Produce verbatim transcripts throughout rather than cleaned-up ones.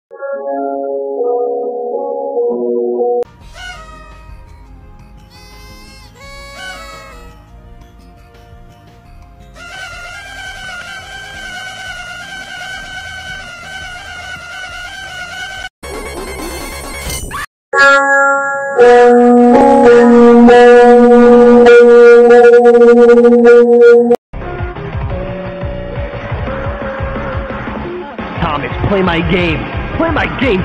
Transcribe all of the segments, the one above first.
Thomas, play my game. Play my game.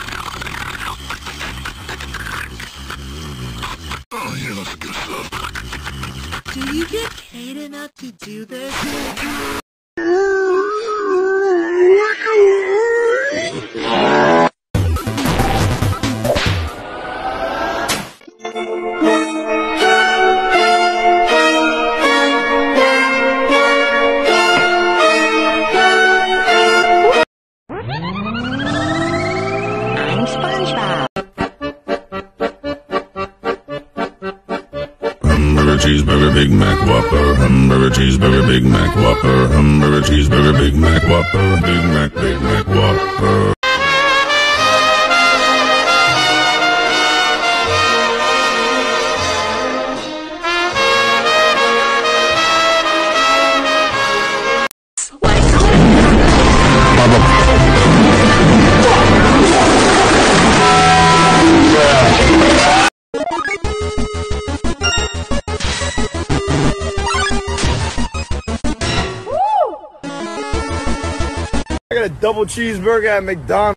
Oh, yeah, that's good stuff. Do you get paid enough to do this? I'm SpongeBob. Hamburger, cheeseburger, Big Mac, Whopper. Hamburger, cheeseburger, Big Mac, Whopper. Hamburger, cheeseburger, Big Mac, Whopper. Big Mac, Big Mac, Whopper. I got a double cheeseburger at McDonald's.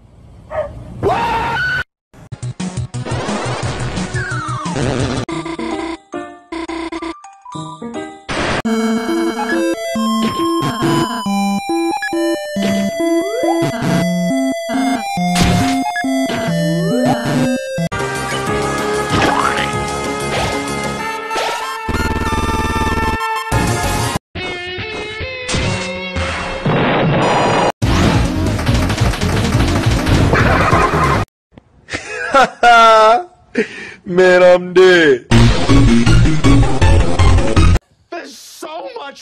Man, I'm dead. There's so much.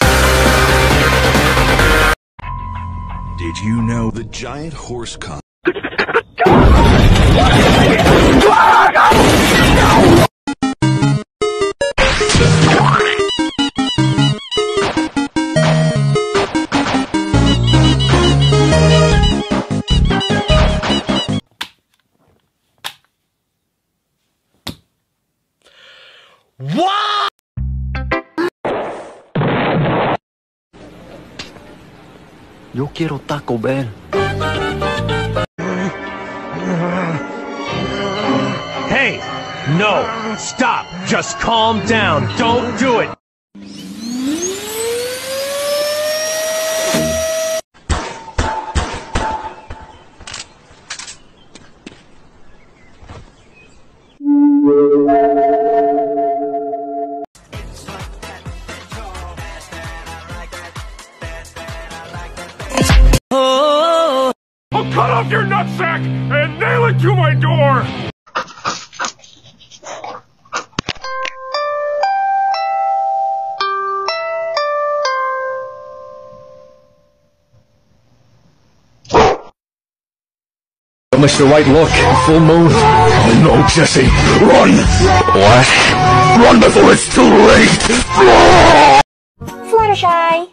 Did you know the giant horse con- What? Yo quiero Taco Bell. Hey! No! Stop! Just calm down! Don't do it! I'll cut off your nutsack and nail it to my door! Mister White, look. Full moon. Oh no, Jesse! Run! What? Run before it's too late! Fluttershy.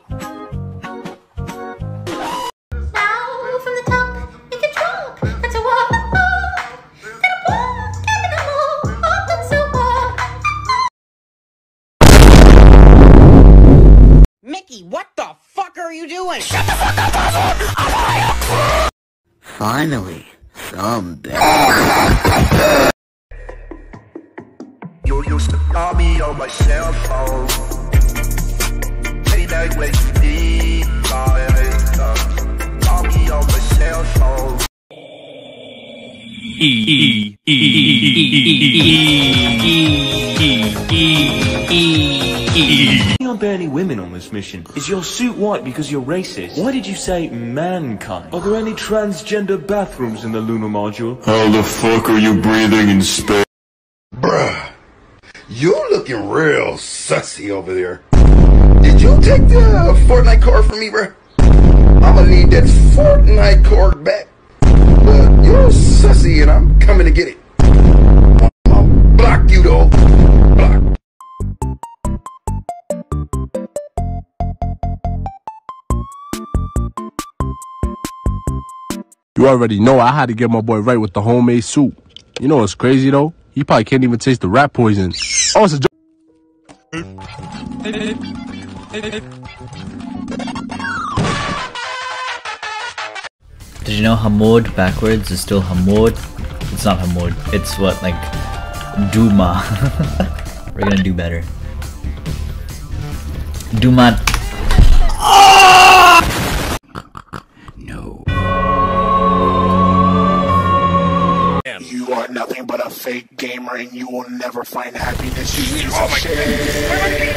Now from the top, you can drop. That's a walk. Gotta walk, get in the wall. Up and so walk. Mickey, what the fuck are you doing? Finally, some bad. You used to call me on my cell phone. Take that way you need, call me on my cell phone. E E E E E E. You aren't barely women on this mission. Is your suit white because you're racist? Why did you say mankind? Are there any transgender bathrooms in the lunar module? How the fuck are you breathing in space? Bruh, you looking real sussy over there. Did you take the Fortnite card from me, bruh? I'ma need that Fortnite card back. real sussy and I'm coming to get it. I'll block you though. Block. You already know I had to get my boy right with the homemade soup. You know what's crazy though? He probably can't even taste the rat poison. Oh, it's a joke. Did you know Hamoud backwards is still Hamoud? It's not Hamoud. It's what, like, Duma. We're gonna do better. Duma. No. You are nothing but a fake gamer and you will never find happiness, you piece of shit.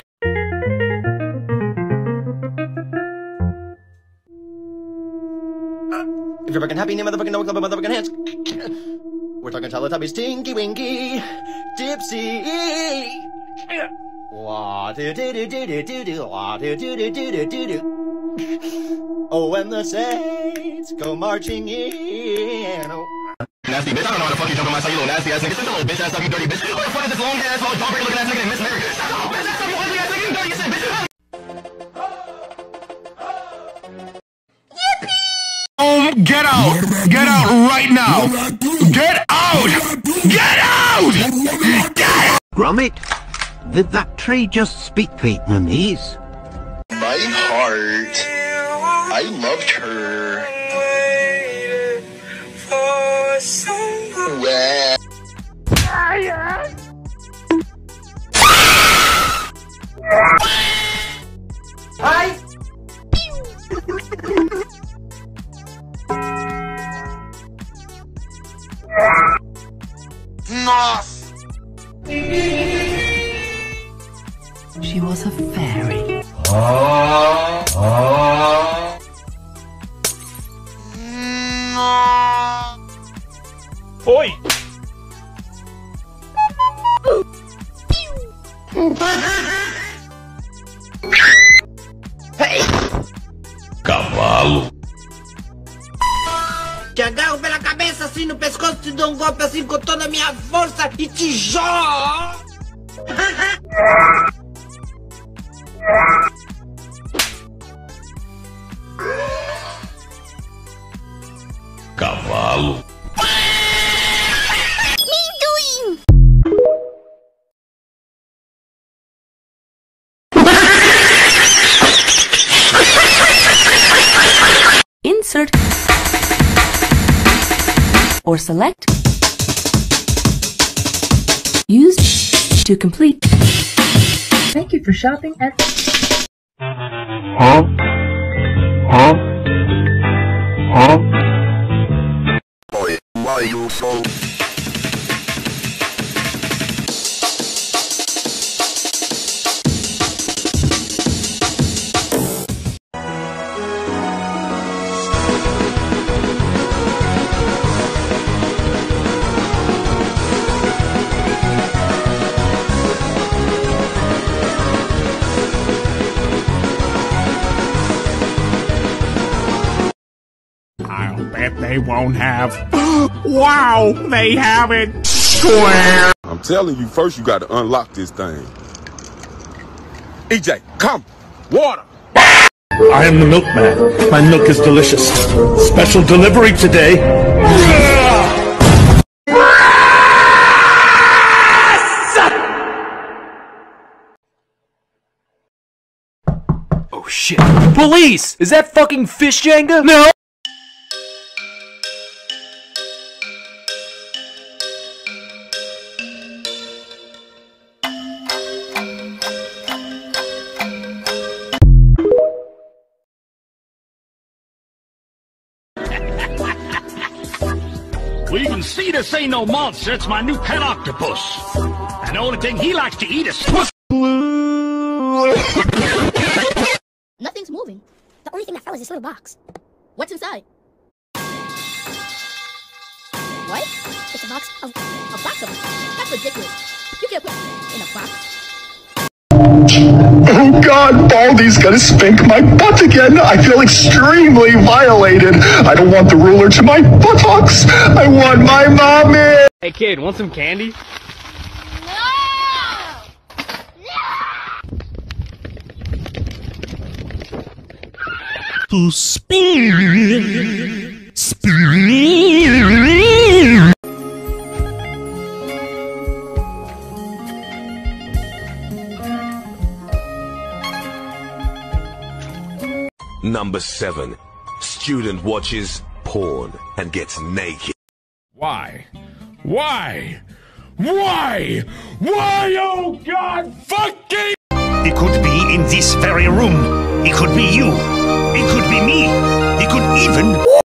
If you're fucking happy, name motherfucking no club of motherfucking hands. We're talking Teletubbies, Tinky Winky, Dipsy. Wah do do do do do do do. Wah do do do do do do do. Oh, when the saints go marching in. Oh. Nasty bitch, I don't know how the fuck you jump on my side, you little nasty ass nigga. Sit the little bitch ass up, you dirty bitch. What the fuck is this long ass, long jawbreaker looking ass nigga named Miss Mary? Shut the bitch ass up, you ugly ass nigga, you dirty as shit, bitch. Um, get out! Get out right now! Get out! Get out! Get out! Gromit, did that tree just speak Vietnamese? My heart, I loved her. Well. Hi! She was a fairy. Oh, oh. Oi! Hey! Cavalo. Te agarro pela cabeça assim no pescoço, te dou um golpe assim com toda a minha força e te jogo! Cavalo. Amendoim! Insert or select. Use to complete. Thank you for shopping at. Huh? Huh? Huh? Boy, why you so... I'll bet they won't have. Wow, they have it. Square. I'm telling you, first you got to unlock this thing. E J, come. Water. I am the milkman. My milk is delicious. Special delivery today. Oh shit. Police! Is that fucking Fish Jenga? No! Well, you can see this ain't no monster. It's my new pet octopus. And the only thing he likes to eat is pussy. Nothing's moving. The only thing that fell is this little box. What's inside? What? It's a box of a box of That's ridiculous. You can't put in a box. Oh God, Baldy's gonna spank my butt again. I feel extremely violated. I don't want the ruler to my buttocks. I want my mommy. Hey kid, want some candy? To spin, spin. Number seven. Student watches porn and gets naked. Why? Why? Why? Why, oh God, fucking! It could be in this very room. It could be you. It could be me. It could even...